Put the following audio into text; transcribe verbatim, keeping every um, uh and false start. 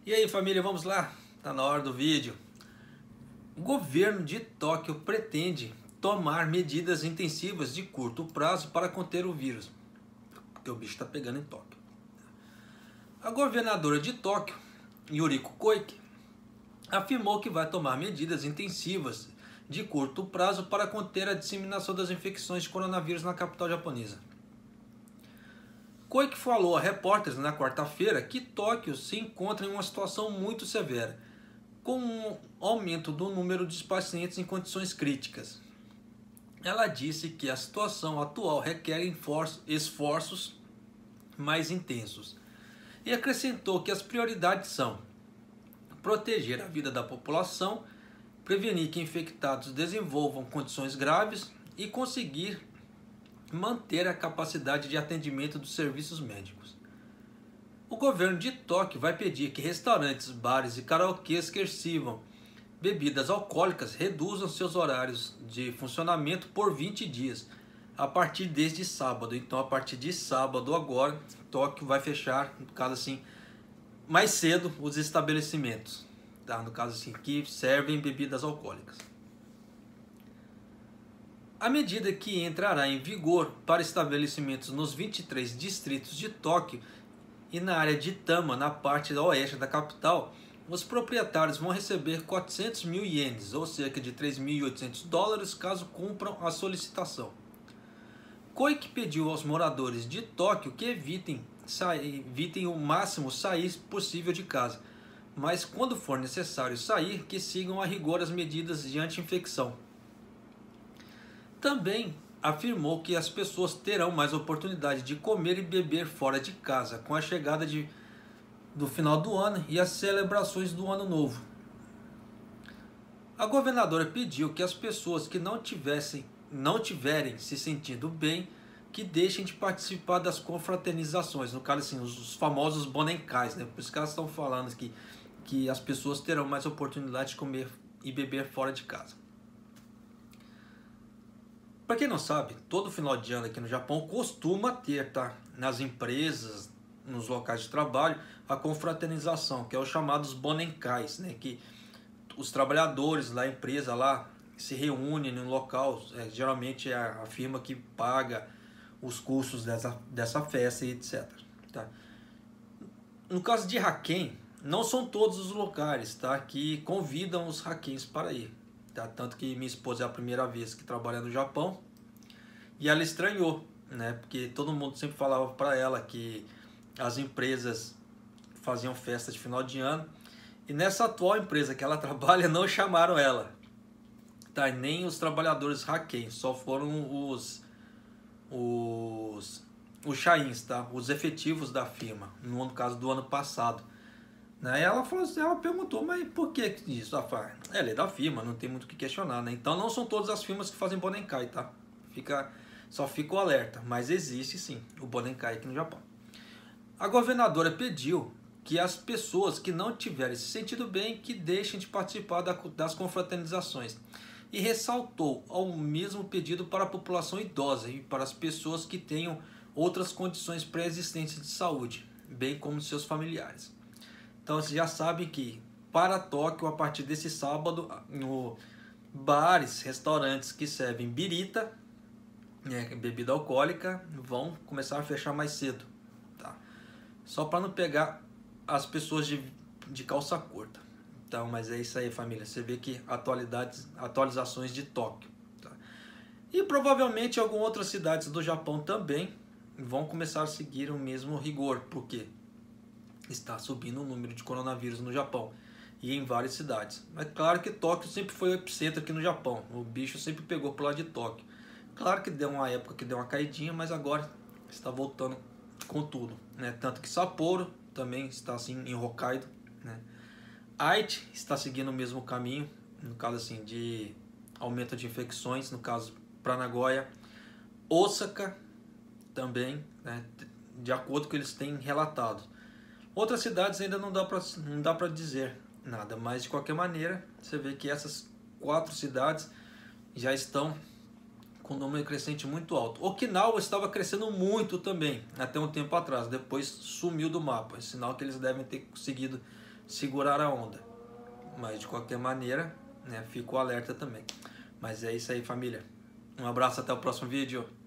E aí, família, vamos lá? Tá na hora do vídeo. O governo de Tóquio pretende tomar medidas intensivas de curto prazo para conter o vírus, porque o bicho está pegando em Tóquio. A governadora de Tóquio, Yuriko Koike, afirmou que vai tomar medidas intensivas de curto prazo para conter a disseminação das infecções de coronavírus na capital japonesa. Koike falou a repórteres na quarta-feira que Tóquio se encontra em uma situação muito severa, com um aumento do número de pacientes em condições críticas. Ela disse que a situação atual requer esforços mais intensos e acrescentou que as prioridades são proteger a vida da população, prevenir que infectados desenvolvam condições graves e conseguir manter a capacidade de atendimento dos serviços médicos. O governo de Tóquio vai pedir que restaurantes, bares e karaokês que sirvam bebidas alcoólicas reduzam seus horários de funcionamento por vinte dias, a partir desde sábado. Então, a partir de sábado agora, Tóquio vai fechar, no caso assim, mais cedo os estabelecimentos, tá? No caso assim, que servem bebidas alcoólicas. A medida que entrará em vigor para estabelecimentos nos vinte e três distritos de Tóquio e na área de Tama, na parte oeste da capital, os proprietários vão receber quatrocentos mil ienes, ou cerca de três mil e oitocentos dólares, caso cumpram a solicitação. Koike pediu aos moradores de Tóquio que evitem, sair, evitem o máximo sair possível de casa, mas quando for necessário sair, que sigam a rigor as medidas de anti-infecção. Também afirmou que as pessoas terão mais oportunidade de comer e beber fora de casa com a chegada de, do final do ano e as celebrações do ano novo. A governadora pediu que as pessoas que não tivessem, não tiverem se sentindo bem, que deixem de participar das confraternizações, no caso assim, os, os famosos bonencais, né? Por isso que elas estão falando que, que as pessoas terão mais oportunidade de comer e beber fora de casa. Para quem não sabe, todo final de ano aqui no Japão costuma ter, tá? Nas empresas, nos locais de trabalho, a confraternização, que é os chamados bonencais, né? Que os trabalhadores da empresa lá se reúnem no local, é, geralmente é a, a firma que paga os custos dessa, dessa festa e etcétera. Tá? No caso de Haken, não são todos os locais, tá? Que convidam os Hakens para ir. Tá? Tanto que minha esposa é a primeira vez que trabalha no Japão e ela estranhou, né? Porque todo mundo sempre falava para ela que as empresas faziam festa de final de ano e nessa atual empresa que ela trabalha não chamaram ela, tá? E nem os trabalhadores Haken, só foram os os os Shains, tá? Os efetivos da firma, no caso do ano passado. Né? Ela falou assim, ela perguntou, mas por que isso? Ela é lei da firma, não tem muito o que questionar, né? Então não são todas as firmas que fazem Bonenkai, tá? Fica, só fica o alerta, mas existe sim o Bonenkai aqui no Japão. A governadora pediu que as pessoas que não tiverem se sentido bem, que deixem de participar da, das confraternizações. E ressaltou ao mesmo pedido para a população idosa e para as pessoas que tenham outras condições pré-existentes de saúde, bem como seus familiares. Então vocês já sabem que para Tóquio, a partir desse sábado, no bares, restaurantes que servem birita, né, bebida alcoólica, vão começar a fechar mais cedo. Tá? Só para não pegar as pessoas de, de calça curta. Então, mas é isso aí, família. Você vê que atualidades, atualizações de Tóquio. Tá? E provavelmente algumas outras cidades do Japão também vão começar a seguir o mesmo rigor. Por quê? Está subindo o número de coronavírus no Japão e em várias cidades. Mas claro que Tóquio sempre foi o epicentro aqui no Japão. O bicho sempre pegou pro lado de Tóquio. Claro que deu uma época que deu uma caidinha, mas agora está voltando com tudo, né? Tanto que Sapporo também está assim em Hokkaido, né? Aichi está seguindo o mesmo caminho, no caso assim de aumento de infecções, no caso para Nagoya. Osaka também, né? De acordo com o que eles têm relatado. Outras cidades ainda não dá para não dá para dizer nada, mas de qualquer maneira, você vê que essas quatro cidades já estão com um número crescente muito alto. Okinawa estava crescendo muito também, até um tempo atrás, depois sumiu do mapa, é sinal que eles devem ter conseguido segurar a onda. Mas de qualquer maneira, né, fico alerta também. Mas é isso aí, família. Um abraço, até o próximo vídeo.